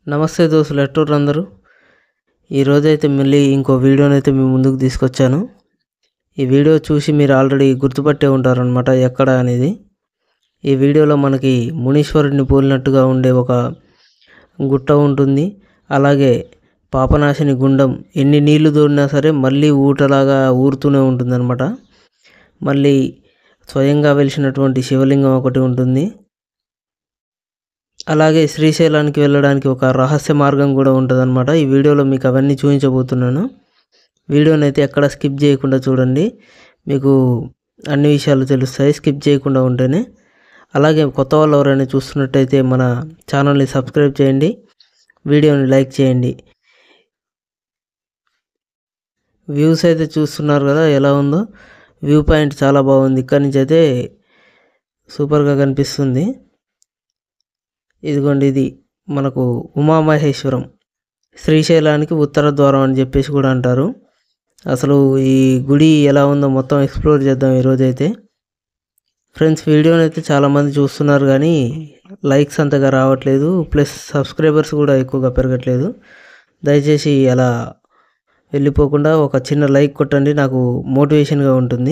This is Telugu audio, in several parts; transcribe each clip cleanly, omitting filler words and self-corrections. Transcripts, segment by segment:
నమస్తే దోస్తులు, ఎట్లుర్రు అందరూ? ఈరోజైతే మళ్ళీ ఇంకో వీడియోనైతే మీ ముందుకు తీసుకొచ్చాను. ఈ వీడియో చూసి మీరు ఆల్రెడీ గుర్తుపట్టే ఉంటారనమాట ఎక్కడ అనేది. ఈ వీడియోలో మనకి మునీశ్వరుడిని పోలినట్టుగా ఉండే ఒక గుట్ట ఉంటుంది. అలాగే పాపనాశిని గుండం ఎన్ని నీళ్లు దోడినా సరే మళ్ళీ ఊటలాగా ఊరుతూనే ఉంటుందన్నమాట. మళ్ళీ స్వయంగా వెలిసినటువంటి శివలింగం ఒకటి ఉంటుంది. అలాగే శ్రీశైలానికి వెళ్ళడానికి ఒక రహస్య మార్గం కూడా ఉంటుందన్నమాట. ఈ వీడియోలో మీకు అవన్నీ చూపించబోతున్నాను. వీడియోని అయితే ఎక్కడ స్కిప్ చేయకుండా చూడండి, మీకు అన్ని విషయాలు తెలుస్తాయి స్కిప్ చేయకుండా ఉంటేనే. అలాగే కొత్త వాళ్ళు ఎవరైనా చూస్తున్నట్టయితే మన ఛానల్ని సబ్స్క్రైబ్ చేయండి, వీడియోని లైక్ చేయండి. వ్యూస్ అయితే చూస్తున్నారు కదా ఎలా ఉందో. వ్యూ పాయింట్ చాలా బాగుంది. ఇక్కడి నుంచి అయితే సూపర్గా కనిపిస్తుంది. ఇదిగోండి, ఇది మనకు ఉమామహేశ్వరం, శ్రీశైలానికి ఉత్తర ద్వారం అని చెప్పేసి కూడా అంటారు. అసలు ఈ గుడి ఎలా ఉందో మొత్తం ఎక్స్ప్లోర్ చేద్దాం ఈరోజైతే. ఫ్రెండ్స్, వీడియోని అయితే చాలామంది చూస్తున్నారు కానీ లైక్స్ అంతగా రావట్లేదు, ప్లస్ సబ్స్క్రైబర్స్ కూడా ఎక్కువగా పెరగట్లేదు. దయచేసి అలా వెళ్ళిపోకుండా ఒక చిన్న లైక్ కొట్టండి, నాకు మోటివేషన్గా ఉంటుంది.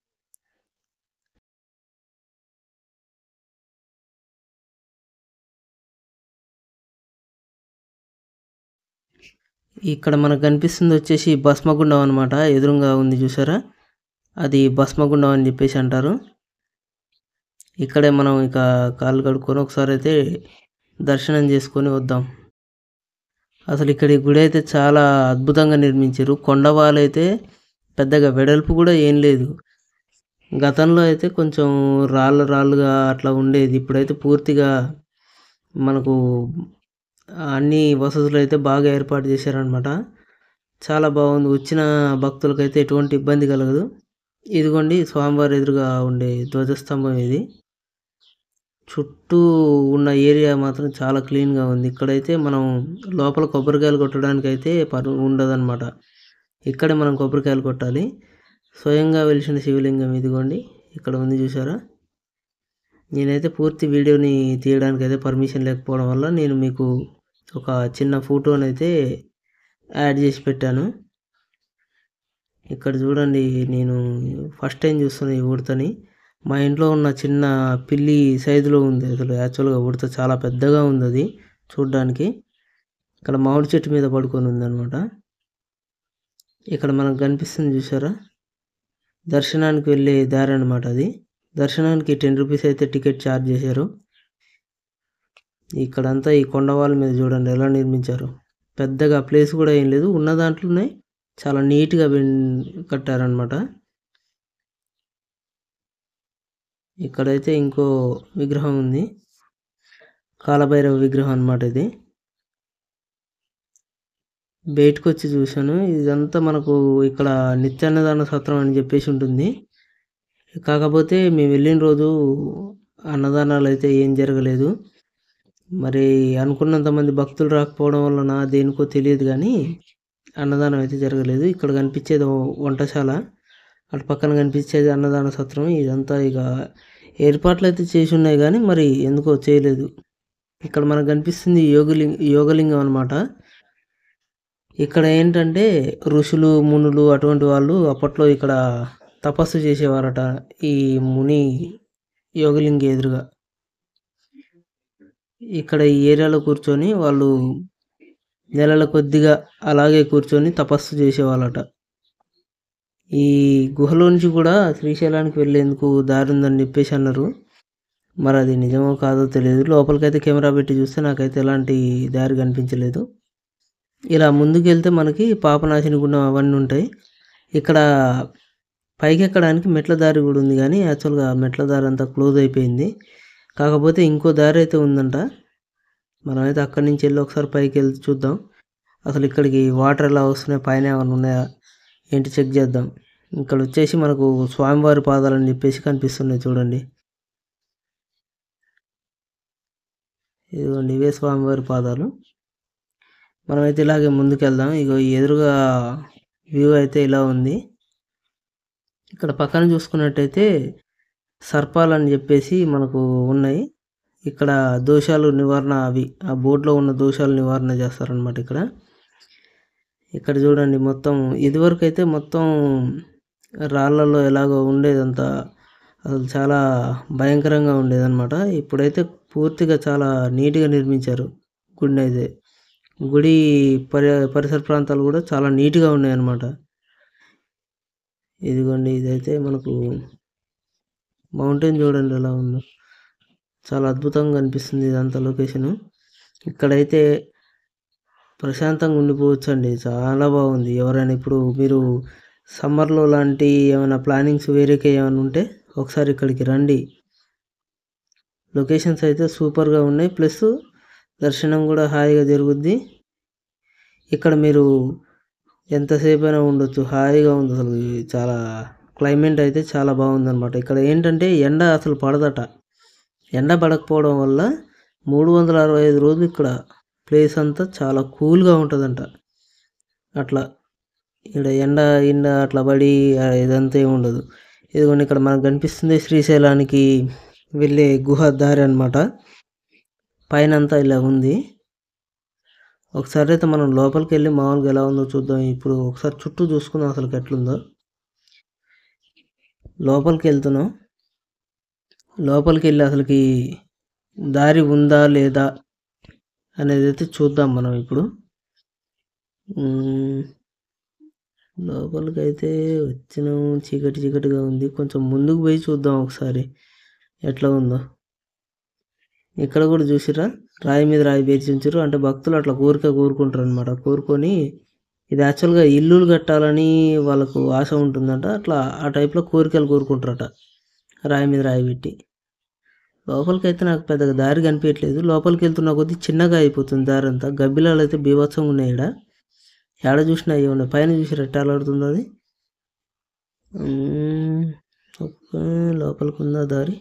ఇక్కడ మనకు కనిపిస్తుంది వచ్చేసి భస్మగుండం అనమాట. ఎదురుగా ఉంది చూసారా, అది భస్మగుండం అని చెప్పేసి అంటారు. ఇక్కడే మనం ఇక కాళ్ళు కడుక్కొని ఒకసారి అయితే దర్శనం చేసుకొని వద్దాం. అసలు ఇక్కడ ఈ గుడి అయితే చాలా అద్భుతంగా నిర్మించారు. కొండవాళ్ళు అయితే పెద్దగా వెడల్పు కూడా ఏం లేదు. గతంలో అయితే కొంచెం రాళ్ళుగా అట్లా ఉండేది. ఇప్పుడైతే పూర్తిగా మనకు అన్ని వసతులు అయితే బాగా ఏర్పాటు చేశారనమాట. చాలా బాగుంది. వచ్చిన భక్తులకైతే ఎటువంటి ఇబ్బంది కలగదు. ఇదిగోండి స్వామివారి ఎదురుగా ఉండే ధ్వజస్తంభం ఇది. చుట్టూ ఉన్న ఏరియా మాత్రం చాలా క్లీన్గా ఉంది. ఇక్కడైతే మనం లోపల కొబ్బరికాయలు కొట్టడానికి అయితే ఉండదన్నమాట. ఇక్కడే మనం కొబ్బరికాయలు కొట్టాలి. స్వయంగా వెలిసిన శివలింగం ఇదిగోండి ఇక్కడ ఉంది చూసారా. నేనైతే పూర్తి వీడియోని తీయడానికి అయితే పర్మిషన్ లేకపోవడం వల్ల నేను మీకు ఒక చిన్న ఫోటోని అయితే యాడ్ చేసి పెట్టాను. ఇక్కడ చూడండి, నేను ఫస్ట్ టైం చూస్తున్నా ఈ ఉడతని. మా ఇంట్లో ఉన్న చిన్న పిల్లి సైజులో ఉంది. అసలు యాక్చువల్గా ఉడత చాలా పెద్దగా ఉంది అది చూడ్డానికి. ఇక్కడ మామిడి చెట్టు మీద పడుకొని ఉందన్నమాట. ఇక్కడ మనకు కనిపిస్తుంది చూసారా, దర్శనానికి వెళ్ళే దారి అనమాట అది. దర్శనానికి 10 రూపీస్ అయితే టికెట్ ఛార్జ్ చేశారు. ఇక్కడంతా ఈ కొండవాళ్ళ మీద చూడండి ఎలా నిర్మించారు. పెద్దగా ప్లేస్ కూడా ఏం లేదు, ఉన్న దాంట్లోనే చాలా నీట్గా కట్టారనమాట. ఇక్కడైతే ఇంకో విగ్రహం ఉంది, కాలభైరవ విగ్రహం అనమాట. ఇది బయటకు వచ్చి చూశాను. ఇదంతా మనకు ఇక్కడ నిత్యాన్నదాన సత్రం అని చెప్పేసి ఉంటుంది. కాకపోతే మేము వెళ్ళిన రోజు అన్నదానాలు అయితే ఏం జరగలేదు. మరి అనుకున్నంత మంది భక్తులు రాకపోవడం వలన దేనికో తెలియదు కానీ అన్నదానం అయితే జరగలేదు. ఇక్కడ కనిపించేది వంటశాల, అటు పక్కన కనిపించేది అన్నదాన సత్రం. ఇదంతా ఇక ఏర్పాట్లు అయితే చేసి ఉన్నాయి కానీ మరి ఎందుకో చేయలేదు. ఇక్కడ మనకు కనిపిస్తుంది యోగలింగం అనమాట. ఇక్కడ ఏంటంటే ఋషులు మునులు అటువంటి వాళ్ళు అప్పట్లో ఇక్కడ తపస్సు చేసేవారట, ఈ ముని యోగలింగ ఎదురుగా. ఇక్కడ ఈ ఏరియాలో కూర్చొని వాళ్ళు నెలల కొద్దిగా అలాగే కూర్చొని తపస్సు చేసేవాళ్ళట. ఈ గుహలో నుంచి కూడా శ్రీశైలానికి వెళ్ళేందుకు దారి ఉందని చెప్పేసి అన్నారు. మరి అది నిజమో కాదో తెలియదు. లోపలికైతే కెమెరా పెట్టి చూస్తే నాకైతే ఎలాంటి దారి కనిపించలేదు. ఇలా ముందుకు వెళ్తే మనకి పాపనాశిని గుండం అవన్నీ ఉంటాయి. ఇక్కడ పైకి ఎక్కడానికి మెట్ల దారి కూడా ఉంది కానీ యాక్చువల్గా మెట్ల దారి అంతా క్లోజ్ అయిపోయింది. కాకపోతే ఇంకో దారి అయితే ఉందంట. మనమైతే అక్కడి నుంచి వెళ్ళి ఒకసారి పైకి వెళ్ళి చూద్దాం. అసలు ఇక్కడికి వాటర్ ఎలా వస్తున్నాయి, పైన ఏమైనా ఉన్నాయా ఏంటి చెక్ చేద్దాం. ఇక్కడ వచ్చేసి మనకు స్వామివారి పాదాలని చెప్పేసి కనిపిస్తున్నాయి చూడండి. ఇదిగోండి ఇవే స్వామివారి పాదాలు. మనమైతే ఇలాగే ముందుకు వెళ్దాం. ఇగో ఎదురుగా వ్యూ అయితే ఇలా ఉంది. ఇక్కడ పక్కన చూసుకున్నట్టయితే సర్పాలని చెప్పేసి మనకు ఉన్నాయి. ఇక్కడ దోషాలు నివారణ అవి ఆ బోర్డులో ఉన్న దోషాలు నివారణ చేస్తారనమాట ఇక్కడ. ఇక్కడ చూడండి మొత్తం ఇదివరకు అయితే మొత్తం రాళ్ళలో ఎలాగో ఉండేదంతా అసలు చాలా భయంకరంగా ఉండేదన్నమాట. ఇప్పుడైతే పూర్తిగా చాలా నీట్గా నిర్మించారు గుడిని అయితే. గుడి పరిసర ప్రాంతాలు కూడా చాలా నీట్గా ఉన్నాయన్నమాట. ఇదిగోండి ఇదైతే మనకు మౌంటైన్ చూడండి ఎలా ఉందో, చాలా అద్భుతంగా అనిపిస్తుంది ఇదంతా లొకేషను. ఇక్కడైతే ప్రశాంతంగా ఉండిపోవచ్చు అండి, చాలా బాగుంది. ఎవరైనా ఇప్పుడు మీరు సమ్మర్లో లాంటి ఏమైనా ప్లానింగ్స్ వేరేకే ఏమైనా ఉంటే ఒకసారి ఇక్కడికి రండి. లొకేషన్స్ అయితే సూపర్గా ఉన్నాయి, ప్లస్ దర్శనం కూడా హాయిగా జరుగుద్ది. ఇక్కడ మీరు ఎంతసేపు అయినా ఉండొచ్చు, హాయిగా ఉంది. అసలు చాలా క్లైమేట్ అయితే చాలా బాగుందన్నమాట. ఇక్కడ ఏంటంటే ఎండ అసలు పడదట. ఎండ పడకపోవడం వల్ల 365 రోజులు ఇక్కడ ప్లేస్ అంతా చాలా కూల్గా ఉంటుందంట. అట్లా ఇక్కడ ఎండ అట్లా పడి ఇదంతా ఏమి ఉండదు. ఇదిగోండి ఇక్కడ మనకు కనిపిస్తుంది శ్రీశైలానికి వెళ్ళే గుహ దారి అనమాట. పైన అంతా ఇలా ఉంది. ఒకసారి అయితే మనం లోపలికి వెళ్ళి మామూలుగా ఎలా ఉందో చూద్దాం. ఇప్పుడు ఒకసారి చుట్టూ చూసుకుందాం అసలు ఎట్లుందో. లోపలికి వెళ్తున్నాం. లోపలికి వెళ్ళి అసలుకి దారి ఉందా లేదా అనేది అయితే చూద్దాం మనం ఇప్పుడు. లోపలికి అయితే వచ్చినాం, చీకటిగా ఉంది. కొంచెం ముందుకు పోయి చూద్దాం ఒకసారి ఎట్లా ఉందో. ఇక్కడ కూడా చూసిరా, రాయి మీద రాయి పేర్చి ఉంచారు. అంటే భక్తులు అట్లా కోరుకుంటారు అనమాట. కోరుకొని ఇది యాక్చువల్గా ఇల్లులు కట్టాలని వాళ్ళకు ఆశ ఉంటుందంట. అట్లా ఆ టైప్లో కోరికలు కోరుకుంటారట, రాయి మీద రాయి పెట్టి. లోపలికి అయితే నాకు పెద్దగా దారి కనిపించట్లేదు. లోపలికి వెళ్తున్న కొద్దీ చిన్నగా అయిపోతుంది దారి అంతా. గబ్బిలాలు అయితే బీభత్సంగా ఉన్నాయి ఇక్కడ. ఎక్కడ చూసినా అవి ఉన్నాయి. పైన చూసి రెట్టాలాడుతుంది అది. లోపలికి ఉందా దారి?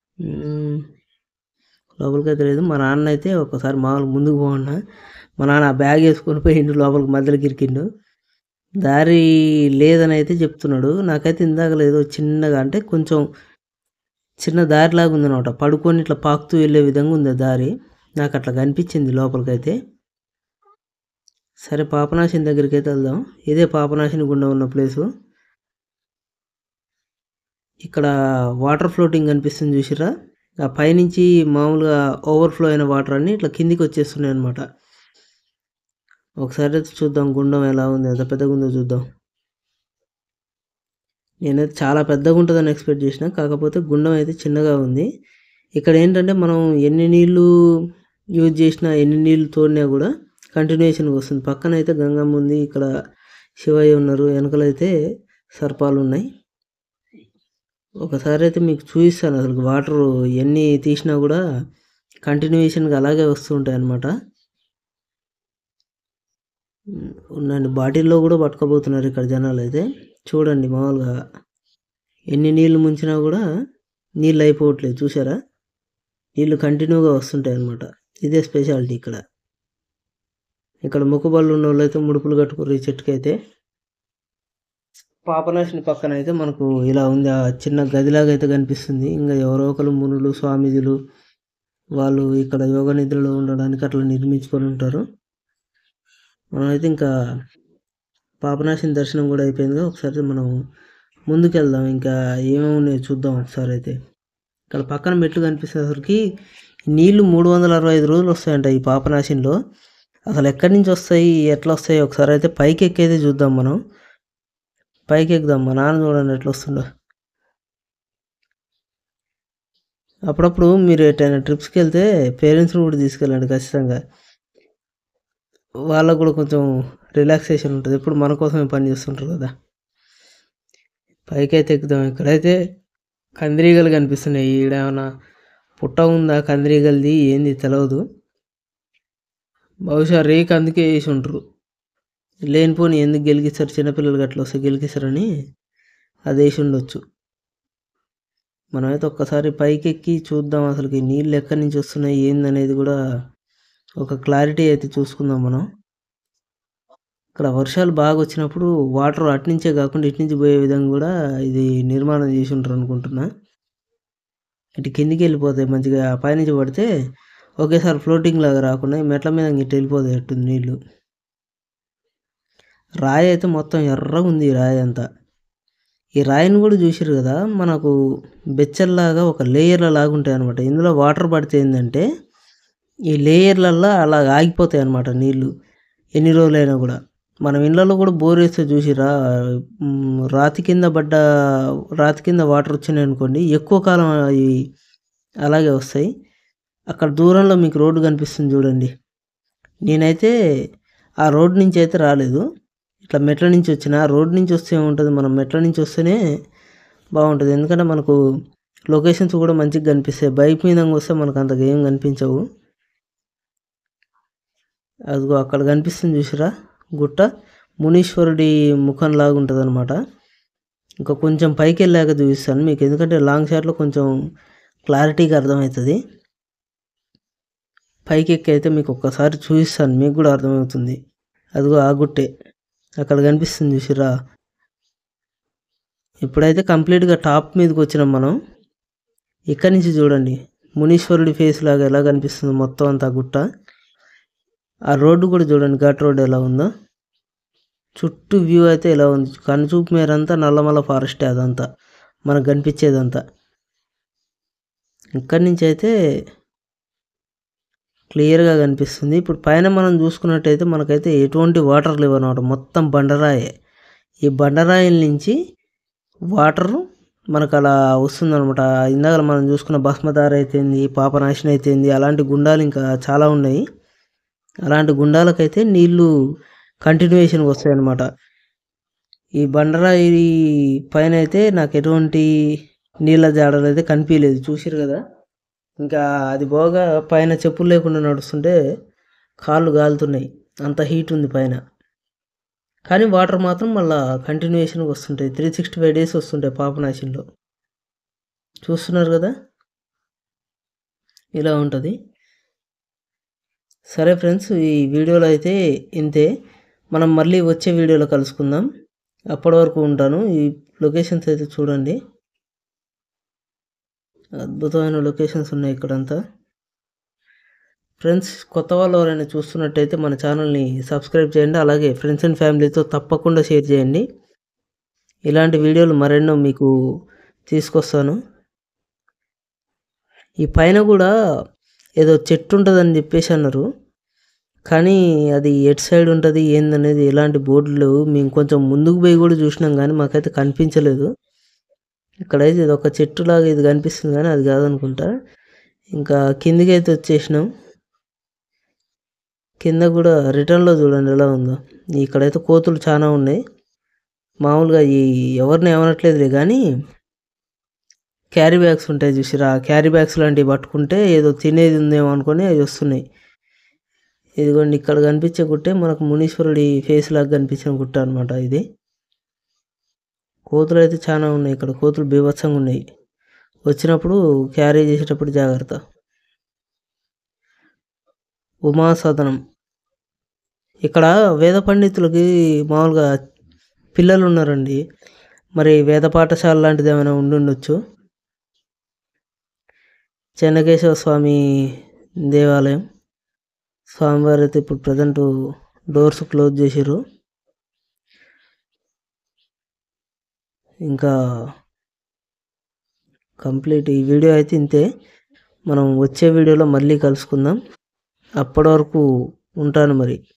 లోపలికి అయితే లేదు. మా నాన్న అయితే ఒకసారి మామూలుగా ముందుకు పోన్నా, మా నాన్న బ్యాగ్ వేసుకొని పోయిండు, లోపలికి మధ్యలోకి ఇరికిండు. దారి లేదని అయితే చెప్తున్నాడు. నాకైతే ఇందాక లేదు, చిన్నగా అంటే కొంచెం చిన్న దారిలాగా ఉందన్నమాట. పడుకొని ఇట్లా పాకుతూ వెళ్ళే విధంగా ఉంది దారి. నాకు అట్లా కనిపించింది లోపలికైతే. సరే పాపనాశిని దగ్గరికి అయితే వెళ్దాం. ఇదే పాపనాశిని గుండా ఉన్న ప్లేసు. ఇక్కడ వాటర్ ఫ్లోటింగ్ కనిపిస్తుంది చూసిరా. ఆ పైనుంచి మామూలుగా ఓవర్ఫ్లో అయిన వాటర్ అన్నీ ఇట్లా కిందికి వచ్చేస్తున్నాయి అనమాట. ఒకసారి అయితే చూద్దాం గుండం ఎలా ఉంది, ఎంత పెద్దగా ఉందో చూద్దాం. నేనైతే చాలా పెద్దగా ఉంటుందని ఎక్స్పెక్ట్ చేసిన, కాకపోతే గుండం అయితే చిన్నగా ఉంది. ఇక్కడ ఏంటంటే మనం ఎన్ని నీళ్ళు యూజ్ చేసినా, ఎన్ని నీళ్ళు తోడినా కూడా కంటిన్యూషన్గా వస్తుంది. పక్కన అయితే గంగమ్మ ఉంది, ఇక్కడ శివయ్య ఉన్నారు, వెనకలైతే సర్పాలు ఉన్నాయి. ఒకసారి అయితే మీకు చూపిస్తాను. అసలు వాటర్ ఎన్ని తీసినా కూడా కంటిన్యూషన్గా అలాగే వస్తూ ఉంటాయి అన్నమాట. ఉండండి, బాటిల్లో కూడా పట్టుకోబోతున్నారు ఇక్కడ జనాలు అయితే. చూడండి మామూలుగా ఎన్ని నీళ్ళు ముంచినా కూడా నీళ్ళు అయిపోవట్లేదు, చూసారా? నీళ్ళు కంటిన్యూగా వస్తుంటాయి అన్నమాట. ఇదే స్పెషాలిటీ ఇక్కడ. ఇక్కడ మొక్కుబళ్ళు ఉన్న వాళ్ళు అయితే ముడుపులు కట్టుకోరు ఈ చెట్టుకి అయితే. పాపనాశిని పక్కన అయితే మనకు ఇలా ఉంది, ఆ చిన్న గదిలాగా అయితే కనిపిస్తుంది. ఇంకా ఎవరో ఒకరు మునులు, స్వామీజీలు వాళ్ళు ఇక్కడ యోగ నిద్రలో ఉండడానికి అట్లా నిర్మించుకొని ఉంటారు. మనమైతే ఇంకా పాపనాశిని దర్శనం కూడా అయిపోయిందిగా. ఒకసారి మనం ముందుకు వెళ్దాం, ఇంకా ఏమేమి ఉన్నాయో చూద్దాం ఒకసారి అయితే. ఇక్కడ పక్కన మెట్లు కనిపిస్తేసరికి నీళ్లు 365 రోజులు వస్తాయంట ఈ పాపనాశినిలో. అసలు ఎక్కడి నుంచి వస్తాయి, ఎట్లా వస్తాయి ఒకసారి అయితే పైకి ఎక్కైతే చూద్దాం. మనం పైకి ఎక్కుదాం. మా నాన్న చూడండి ఎట్లా వస్తుండో. అప్పుడప్పుడు మీరు ఎటైనా ట్రిప్స్కి వెళ్తే పేరెంట్స్ని కూడా తీసుకెళ్ళండి ఖచ్చితంగా. వాళ్ళకు కూడా కొంచెం రిలాక్సేషన్ ఉంటుంది, ఎప్పుడు మన కోసమే పని చేస్తుంటారు కదా. పైకి అయితే ఎక్కుదాం. ఇక్కడైతే కందిరీగలు కనిపిస్తున్నాయి. ఈడేమన్నా పుట్ట ఉందా కందిరీగలది ఏంది తెలియదు. బహుశా రేక్ అందుకే వేసి ఉంటారు. లేనిపోని ఎందుకు గెలిగిస్తారు, చిన్నపిల్లలు అట్లా వస్తే గెలిగిస్తారని అది వేసి ఉండొచ్చు. మనమైతే ఒక్కసారి పైకి ఎక్కి చూద్దాం, అసలుకి నీళ్ళు ఎక్కడి నుంచి వస్తున్నాయి ఏందనేది కూడా ఒక క్లారిటీ అయితే చూసుకుందాం మనం. ఇక్కడ వర్షాలు బాగా వచ్చినప్పుడు వాటర్ అట్నుంచే కాకుండా ఇటు నుంచి పోయే విధంగా కూడా ఇది నిర్మాణం చేసి ఉంటారు అనుకుంటున్నా. ఇటు కిందికి వెళ్ళిపోతాయి మంచిగా పైనుంచి పడితే ఒకేసారి ఫ్లోటింగ్ లాగా రాకుండా ఈ మెట్ల మీద ఇటు వెళ్ళిపోతాయి అట్టు నీళ్ళు. రాయి అయితే మొత్తం ఎర్రగా ఉంది ఈ రాయి అంతా. ఈ రాయిని కూడా చూసిరు కదా, మనకు బెచ్చల్లాగా ఒక లేయర్ల లాగా ఉంటాయి అనమాట. ఇందులో వాటర్ పడితే ఏంటంటే ఈ లేయర్లల్లో అలా ఆగిపోతాయి అనమాట నీళ్ళు ఎన్ని రోజులైనా కూడా. మనం ఇళ్ళలో కూడా బోర్ వేస్తే చూసిరా, రాతి కింద వాటర్ వచ్చినాయి అనుకోండి, ఎక్కువ కాలం అవి అలాగే వస్తాయి. అక్కడ దూరంలో మీకు రోడ్డు కనిపిస్తుంది చూడండి. నేనైతే ఆ రోడ్డు నుంచి అయితే రాలేదు, ఇట్లా మెట్ల నుంచి వచ్చిన. రోడ్ నుంచి వస్తే ఏముంటుంది, మనం మెట్ల నుంచి వస్తేనే బాగుంటుంది. ఎందుకంటే మనకు లొకేషన్స్ కూడా మంచిగా కనిపిస్తాయి. బైక్ మీద వస్తే మనకు అంతగా ఏం కనిపించవు. అదిగో అక్కడ కనిపిస్తుంది చూసిరా గుట్ట, మునీశ్వరుడి ముఖం లాగా ఉంటుంది అనమాట. ఇంకా కొంచెం పైకి వెళ్ళాక చూపిస్తాను మీకు, ఎందుకంటే లాంగ్ షాట్లో కొంచెం క్లారిటీగా అర్థమవుతుంది. పైకి ఎక్కి అయితే మీకు ఒక్కసారి చూపిస్తాను, మీకు కూడా అర్థమవుతుంది. అదిగో ఆ గుట్టే అక్కడ కనిపిస్తుంది చూసిరా. ఇప్పుడైతే కంప్లీట్గా టాప్ మీదకి వచ్చినాం మనం. ఇక్కడి నుంచి చూడండి మునీశ్వరుడి ఫేస్ లాగా ఎలా కనిపిస్తుంది మొత్తం అంతా గుట్ట. ఆ రోడ్డు కూడా చూడండి, ఘాట్ రోడ్డు ఎలా ఉందో. చుట్టూ వ్యూ అయితే ఎలా ఉంది, కనుచూపు మేరంతా నల్లమల్ల ఫారెస్టే అదంతా మనకు కనిపించేదంతా. ఇక్కడి నుంచి అయితే క్లియర్గా కనిపిస్తుంది. ఇప్పుడు పైన మనం చూసుకున్నట్టయితే మనకైతే ఎటువంటి వాటర్ లేవు అన్నమాట, మొత్తం బండరాయే. ఈ బండరాయిల నుంచి వాటర్ మనకు అలా వస్తుందన్నమాట. ఇందాక మనం చూసుకున్న భస్మధార అయితేంది, పాపనాశనం అయితేంది, అలాంటి గుండాలు ఇంకా చాలా ఉన్నాయి. అలాంటి గుండాలకైతే నీళ్ళు కంటిన్యూషన్గా వస్తాయి అన్నమాట. ఈ బండరాయి పైన అయితే నాకు ఎటువంటి నీళ్ళ జాడలు అయితే కనిపించలేదు, చూసిరు కదా. ఇంకా అది పోగా పైన చెప్పులు లేకుండా నడుస్తుంటే కాళ్ళు కాలుతున్నాయి, అంత హీట్ ఉంది పైన. కానీ వాటర్ మాత్రం మళ్ళీ కంటిన్యూషన్గా వస్తుంటాయి, 365 days వస్తుంటాయి పాపనాశంలో. చూస్తున్నారు కదా, ఇలా ఉంటుంది. సరే ఫ్రెండ్స్, ఈ వీడియోలో అయితే ఇంతే. మనం మళ్ళీ వచ్చే వీడియోలో కలుసుకుందాం. అప్పటి వరకు ఉంటాను. ఈ లొకేషన్స్ అయితే చూడండి, అద్భుతమైన లొకేషన్స్ ఉన్నాయి ఇక్కడంతా. ఫ్రెండ్స్, కొత్త వాళ్ళు ఎవరైనా చూస్తున్నట్టయితే మన ఛానల్ని సబ్స్క్రైబ్ చేయండి. అలాగే ఫ్రెండ్స్ అండ్ ఫ్యామిలీతో తప్పకుండా షేర్ చేయండి. ఇలాంటి వీడియోలు మరెన్నో మీకు తీసుకొస్తాను. ఈ పైన కూడా ఏదో చెట్టు ఉంటుందని చెప్పేసి అన్నారు, కానీ అది ఎటు సైడ్ ఉంటుంది ఏందనేది ఎలాంటి బోర్డులు మేము కొంచెం ముందుకు పోయి కూడా చూసినాం, కానీ మాకైతే కనిపించలేదు. ఇక్కడైతే ఇది ఒక చెట్టులాగా ఇది కనిపిస్తుంది, కానీ అది కాదనుకుంటా. ఇంకా కిందికి అయితే వచ్చేసినాం. కింద కూడా రిటర్న్లో చూడండి ఎలా ఉందో. ఇక్కడైతే కోతులు చాలా ఉన్నాయి. మామూలుగా ఎవరిని ఏమనట్లేదులే, కానీ క్యారీ బ్యాగ్స్ ఉంటాయి చూసిరా, క్యారీ బ్యాగ్స్ లాంటివి పట్టుకుంటే ఏదో తినేది ఉందేమో అనుకొని అవి వస్తున్నాయి. ఇదిగోండి ఇక్కడ కనిపించే గుట్టే మనకు మునీశ్వరుడి ఫేస్ లాగా కనిపించిన గుట్ట అనమాట ఇది. కోతులు అయితే చాలా ఉన్నాయి ఇక్కడ, కోతులు బీభత్సంగా ఉన్నాయి. వచ్చినప్పుడు క్యారీ చేసేటప్పుడు జాగ్రత్త. ఉమాసదనం, ఇక్కడ వేద పండితులకి మామూలుగా పిల్లలు ఉన్నారండి, మరి వేద పాఠశాల లాంటిది ఏమైనా ఉండొచ్చు. చెన్నకేశవ స్వామి దేవాలయం, స్వామివారు అయితే ఇప్పుడు ప్రజెంట్ డోర్స్ క్లోజ్ చేసారు. ఇంకా కంప్లీట్ ఈ వీడియో అయితే ఇంతే. మనం వచ్చే వీడియోలో మళ్ళీ కలుసుకుందాం. అప్పటి వరకు ఉంటాను మరి.